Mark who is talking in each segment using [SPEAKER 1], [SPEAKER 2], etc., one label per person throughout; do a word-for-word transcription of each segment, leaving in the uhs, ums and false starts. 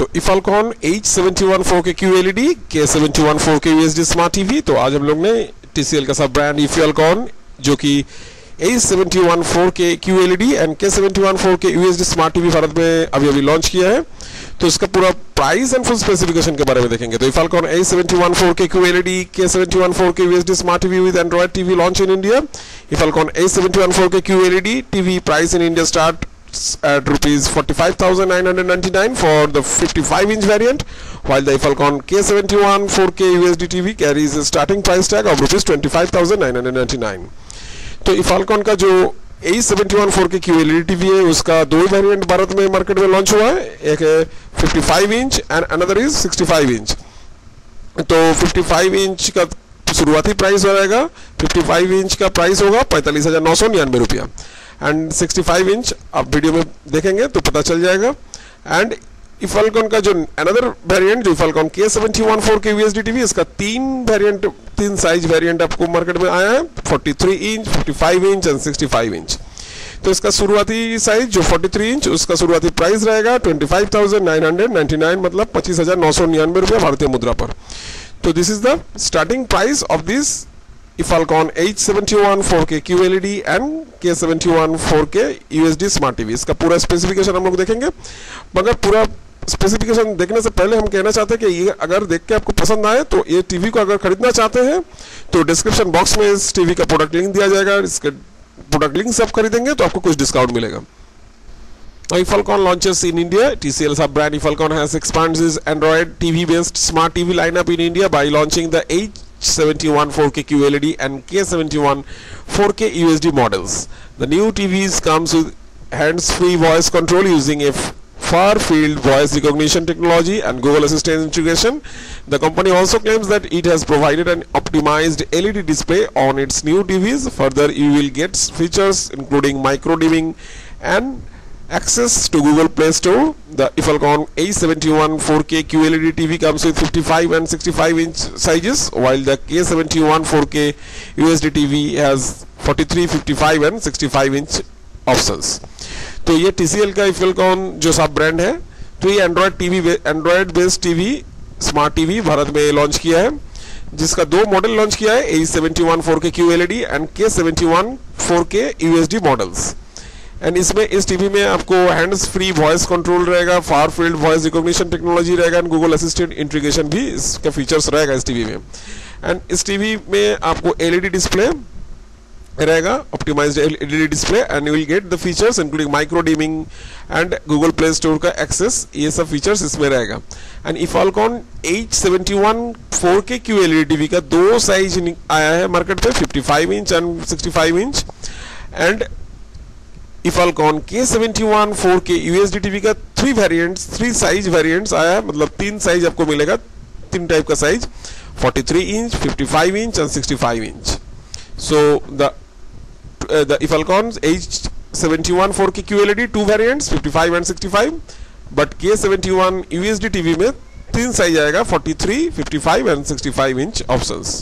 [SPEAKER 1] इफालकॉन H seventy one four K Q L E D, K seventy one four K USD smart TV. तो आज हम लोग ने TCL का सब ब्रांड इफालकॉन जो कि H seventy one four K Q L E D and K seventy one four K USD smart TV Bharat में अभी अभी लॉन्च किया है। तो इसका पूरा प्राइस एंड फुल स्पेसिफिकेशन के बारे में देखेंगे। तो iFFalcon H seventy one four K Q L E D, K seventy one four K USD smart TV with Android TV launch in India. IFFalcon H seventy one four K Q L E D TV price in India start at rupees forty-five thousand nine hundred ninety-nine for the fifty-five inch variant, while the Ifalcon K seventy-one four K U S D T V carries a starting price tag of rupees twenty-five thousand nine hundred ninety-nine। तो Ifalcon का जो H seventy one four K Q L E D TV है उसका दो variant Bharat में market में launch हुआ है, एक है fifty-five inch and another is sixty-five inch। तो fifty-five inch का शुरुआती प्राइस हो जाएगा, fifty-five inch का प्राइस होगा पैंतालीस हजार नौ सौ निन्यानवे रुपया एंड sixty-five inch आप वीडियो में देखेंगे तो पता चल जाएगा। एंड इफालकॉन का जो अनदर वेरिएंट जो iFFalcon K seventy one four K USD TV, इसका तीन वेरिएंट तीन साइज वेरिएंट आपको मार्केट में आया है, forty-three inch, fifty-five inch and sixty-five inch। तो इसका शुरुआती साइज जो forty-three inch उसका शुरुआती प्राइस रहेगा twenty-five thousand nine hundred ninety-nine, मतलब पच्चीस हजार नौ सौ निन्यानवे रुपया भारतीय मुद्रा पर। तो this is the starting price of this Ifalcon H seventy one four K Q L E D and K seventy one four K U S D smart TV. इसका पूरा स्पेसिफिकेशन हम लोग देखेंगे, मगर पूरा स्पेसिफिकेशन देखने से पहले हम कहना चाहते हैं कि ये अगर देख के आपको पसंद आए तो ये टीवी को अगर खरीदना चाहते हैं तो डिस्क्रिप्शन बॉक्स में इस टीवी का प्रोडक्ट लिंक दिया जाएगा। इसके प्रोडक्ट लिंक से आप खरीदेंगे तो आपको कुछ डिस्काउंट मिलेगा। Ifalcon launches in India. T C L sub brand Ifalcon has expanded its Android T V based smart T V lineup in India by launching the H seventy-one four K Q L E D and K seventy-one four K U S D models. The new T Vs comes with hands-free voice control using a far-field voice recognition technology and Google Assistant integration. The company also claims that it has provided an optimized L E D display on its new T Vs. Further, you will get features including micro dimming and access to Google Play Store. The Ifalcon H seventy-one four K Q L E D T V comes with fifty-five and sixty-five inch sizes, while the K seventy-one four K U S D T V has forty-three, fifty-five and sixty-five inch options. तो ये T C L का Ifalcon जो सब brand है, तो ये Android TV Android based TV smart TV Bharat में launch किया है, जिसका दो मॉडल लॉन्च किया है, H seventy one four K Q L E D and K seventy one four K U S D models. And इसमें इस टीवी में आपको हैंड्स फ्री वॉइस कंट्रोल रहेगा, far field voice recognition technology रहेगा and Google Assistant integration भी इसका features रहेगा इस टीवी में। एंड इस टीवी में आपको एलईडी डिस्प्ले रहेगा, optimised LED display and you will get the features including micro dimming and Google Play Store का एक्सेस, ये सब फीचर्स इसमें रहेगा। And iFFalcon H seventy one four K Q L E D TV का दो size आया है market पे, fifty-five inch and sixty-five inch। And Ifalcon K seventy-one four K U S D T V का three variants three size variants आया है, मतलब तीन साइज आपको मिलेगा, तीन टाइप का size, forty-three inch, fifty-five inch and sixty-five inch। So the uh, the Ifalcon H seventy-one four K Q L E D two variants fifty-five and sixty-five, but K seventy-one U S D T V में तीन size आएगा, forty-three, fifty-five and sixty-five inch options।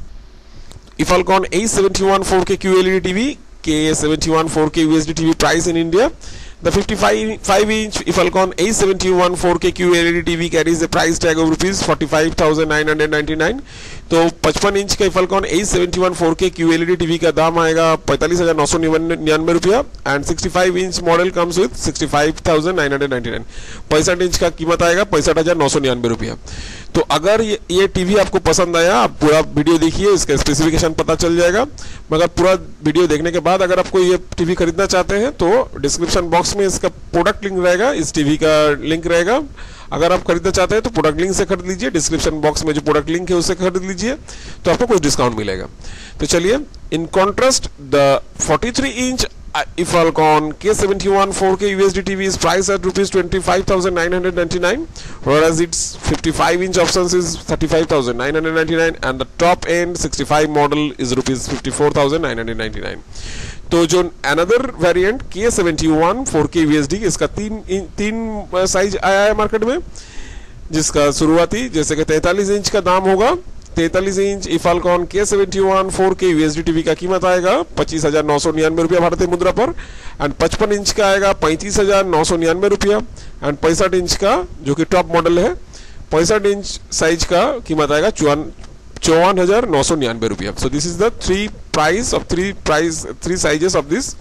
[SPEAKER 1] Ifalcon H seventy-one four K Q L E D T V, K seventy-one four K U S D T V price in India. The fifty-five inch Ifalcon H seventy-one four K Q L E D T V carries a price tag of rupees forty-five thousand nine hundred ninety-nine। तो fifty-five inch का Ifalcon H seventy-one four K Q L E D T V का दाम आएगा पैंतालीस हजार नौ सौ निन्यानवे रुपया and sixty-five inch model comes with sixty-five thousand nine hundred ninety-nine। पैंसठ इंच का कीमत आएगा पैंसठ हजार नौ सौ निन्यानवे रुपया। तो अगर ये, ये टीवी आपको पसंद आया, आप पूरा वीडियो देखिए, इसका स्पेसिफिकेशन पता चल जाएगा। मगर पूरा वीडियो देखने के बाद अगर आपको ये टीवी खरीदना चाहते हैं तो डिस्क्रिप्शन बॉक्स में इसका प्रोडक्ट लिंक रहेगा, इस टीवी का लिंक रहेगा। अगर आप खरीदना चाहते हैं तो प्रोडक्ट लिंक से खरीद लीजिए, डिस्क्रिप्शन बॉक्स में जो प्रोडक्ट लिंक है उससे खरीद लीजिए, तो आपको कुछ डिस्काउंट मिलेगा। तो चलिए, in contrast the forty-three inch Ifalcon K seventy-one four K U S D T V is priced at rupees twenty-five thousand nine hundred ninety-nine, whereas its fifty-five inch options is thirty-five thousand nine hundred ninety-nine and the top end sixty-five model is rupees fifty-four thousand nine hundred ninety-nine। तो जो another variant K seventy-one four K U S D, इसका तीन तीन size आया है market में, जिसका शुरुआती जैसे कि तैंतालीस इंच का दाम होगा तैतालीस inch iFFalcon K seventy one four K USD TV का कीमत आएगा पच्चीस हजार नौ सौ निन्यानवे रुपया भारतीय मुद्रा पर। एंड पचपन इंच का आएगा पैंतीस हजार नौ सौ निन्यानवे रुपया। एंड पैंसठ इंच का जो कि टॉप मॉडल है, पैंसठ इंच साइज का कीमत आएगा चौवन चौवन हजार नौ सौ निन्यानवे रुपया। So this is the three price of three price three sizes of this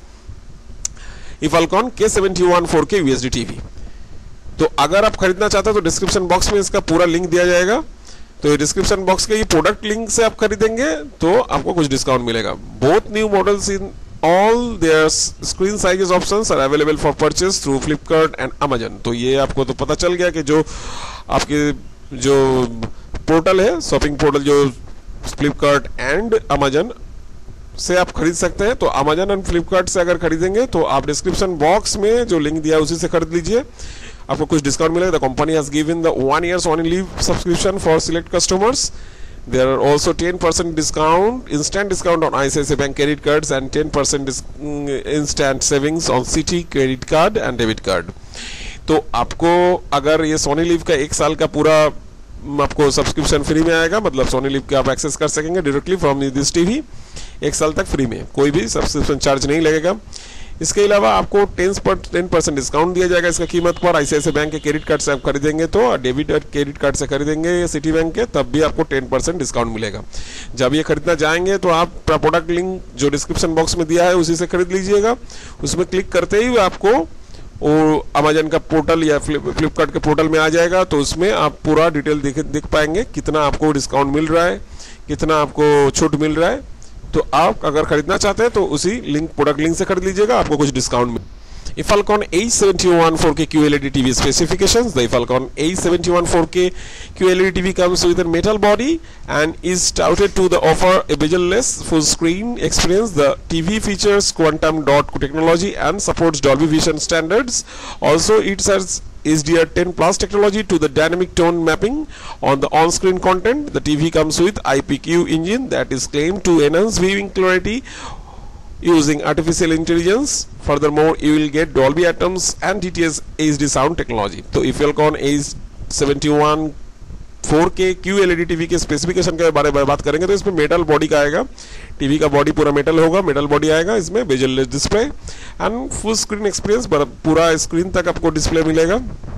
[SPEAKER 1] iFFalcon K seventy one four K USD TV. तो अगर आप खरीदना चाहते हैं तो डिस्क्रिप्शन बॉक्स में इसका पूरा लिंक दिया जाएगा। तो ये डिस्क्रिप्शन बॉक्स के ये प्रोडक्ट लिंक से आप खरीदेंगे तो आपको कुछ डिस्काउंट मिलेगा। Both new models in all their screen sizes options are available for purchase through Flipkart and Amazon. तो ये आपको तो पता चल गया कि जो आपके जो पोर्टल है, शॉपिंग पोर्टल जो फ्लिपकार्ट एंड अमेजन से आप खरीद सकते हैं। तो अमेजन एंड फ्लिपकार्ट से अगर खरीदेंगे तो आप डिस्क्रिप्शन बॉक्स में जो लिंक दिया है उसी से खरीद लीजिए, आपको कुछ डिस्काउंट मिलेगा। The company has given the one years on leave subscription for select customers. There are also ten percent discount, instant discount on ICICI bank credit cards and ten percent instant savings on Citi credit card and debit card. तो आपको अगर ये Soni live का एक साल का पूरा आपको सब्सक्रिप्शन फ्री में आएगा, मतलब सोनी लिव के आप एक्सेस कर सकेंगे डायरेक्टली फ्रॉम दिस टीवी एक साल तक फ्री में, कोई भी सब्सक्रिप्शन चार्ज नहीं लगेगा। इसके अलावा आपको टेन परसेंट डिस्काउंट दिया जाएगा इसका कीमत पर। आईसीआईसीआई बैंक के क्रेडिट कार्ड से आप खरीदेंगे तो, डेबिट और क्रेडिट कार्ड से खरीदेंगे सिटी बैंक के, तब भी आपको टेन परसेंट डिस्काउंट मिलेगा। जब ये खरीदना जाएंगे तो आप प्रोडक्ट लिंक जो डिस्क्रिप्शन बॉक्स में दिया है उसी से खरीद लीजिएगा। उसमें क्लिक करते ही आपको वो अमेजन का पोर्टल या फ्लिपकार्ट के पोर्टल में आ जाएगा। तो उसमें आप पूरा डिटेल देख देख पाएंगे कितना आपको डिस्काउंट मिल रहा है, कितना आपको छूट मिल रहा है। तो आप अगर खरीदना चाहते हैं तो उसी लिंक प्रोडक्ट लिंक से खरीद लीजिएगा, आपको कुछ डिस्काउंट मिल। Ifalcon A seven one four K Q L E D T V specifications. The Ifalcon A seven one four K Q L E D T V comes with a metal body and is touted to the offer a bezel-less full screen experience. The T V features quantum dot technology and supports Dolby Vision standards. Also, it has H D R ten plus technology to the dynamic tone mapping on the on-screen content. The T V comes with I P Q engine that is claimed to enhance viewing clarity using artificial intelligence. Furthermore, you will get Dolby Atmos and D T S H D sound technology. तो Ifalcon A seven one four K Q L E D TV के specification के बारे में बात करेंगे तो इसमें metal body का आएगा, टीवी का बॉडी पूरा मेटल होगा, मेटल बॉडी आएगा इसमें, bezel display and full screen experience, पूरा स्क्रीन तक आपको डिस्प्ले मिलेगा।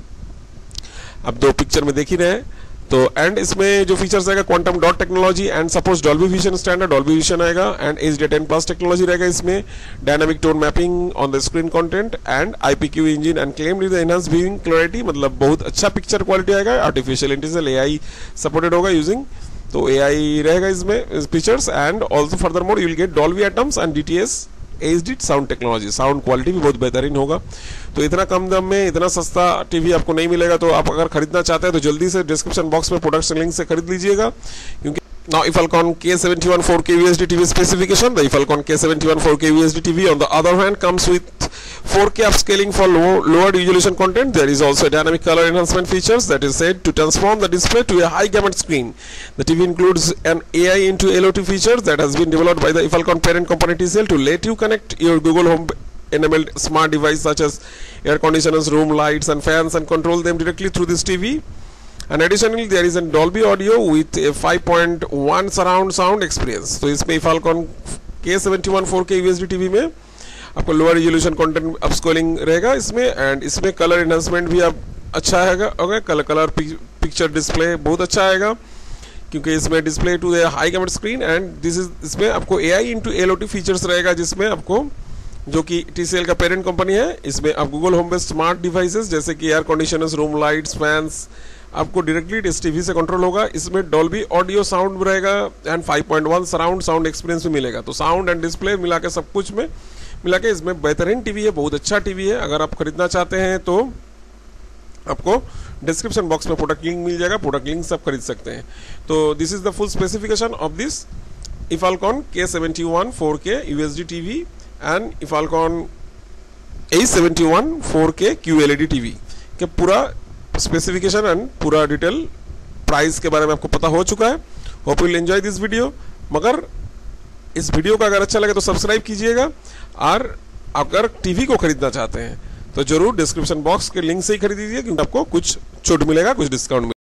[SPEAKER 1] अब दो पिक्चर में देख ही रहे हैं। तो एंड इसमें जो फीचर्स आएगा quantum dot technology and supports Dolby Vision standard, Dolby Vision आएगा and H D ten plus technology रहेगा इसमें, dynamic tone mapping on the screen content and IPQ engine and claimed with enhance viewing clarity, मतलब बहुत अच्छा picture quality आएगा। Artificial intelligence AI supported होगा using, तो AI रहेगा इसमें features and also furthermore you will get Dolby Atmos and DTS HD sound technology, sound quality भी बहुत बेहतरीन होगा। तो इतना कम दाम में इतना सस्ता टीवी आपको नहीं मिलेगा। तो आप अगर खरीदना चाहते हैं तो जल्दी से डिस्क्रिप्शन बॉक्स में प्रोडक्ट लिंक से खरीद लीजिएगा। क्योंकि now Ifalcon K seven one four K U S D T V specification. The Ifalcon K seven one four K U S D T V on the other hand comes with four K upscaling for low, lower resolution content. There is also a dynamic color enhancement features that is said to transform the display to a high gamut screen. The T V includes an A I into L O T feature that has been developed by the Ifalcon parent company T C L to let you connect your Google Home enabled smart device such as air conditioners, room lights and fans and control them directly through this T V. And additionally there is a Dolby audio with a five point one surround sound experience. तो इसमें Ifalcon K seven one four K U S D T V में आपको lower resolution content upscaling रहेगा इसमें, and इसमें colour enhancement भी आप अच्छा आएगा। Okay, colour colour picture display बहुत अच्छा आएगा क्योंकि इसमें display to the high gamut screen and this is इसमें आपको A I into L O T features रहेगा, जिसमें आपको जो कि टी सी एल का पेरेंट कंपनी है, इसमें आप Google home based smart devices जैसे कि air conditioners, room lights, fans आपको डायरेक्टली इस टीवी से कंट्रोल होगा। इसमें डॉल्बी ऑडियो साउंड रहेगा and five point one surround sound experience भी मिलेगा। तो साउंड एंड डिस्प्ले मिला के सब कुछ में मिला के इसमें बेहतरीन टीवी है, बहुत अच्छा टीवी है। अगर आप खरीदना चाहते हैं तो आपको डिस्क्रिप्शन बॉक्स में प्रोडक्ट लिंक मिल जाएगा, प्रोडक्ट लिंक से आप खरीद सकते हैं। तो this is the full specification of this Ifalcon K seven one four K U S D T V and Ifalcon A seven one four K Q L E D T V के पूरा specification एंड पूरा detail price के बारे में आपको पता हो चुका है। Hope you will enjoy this video. मगर इस वीडियो का अगर अच्छा लगे तो सब्सक्राइब कीजिएगा, और अगर टीवी को खरीदना चाहते हैं तो जरूर डिस्क्रिप्शन बॉक्स के लिंक से ही खरीदिए क्योंकि आपको कुछ छूट मिलेगा, कुछ डिस्काउंट मिलेगा।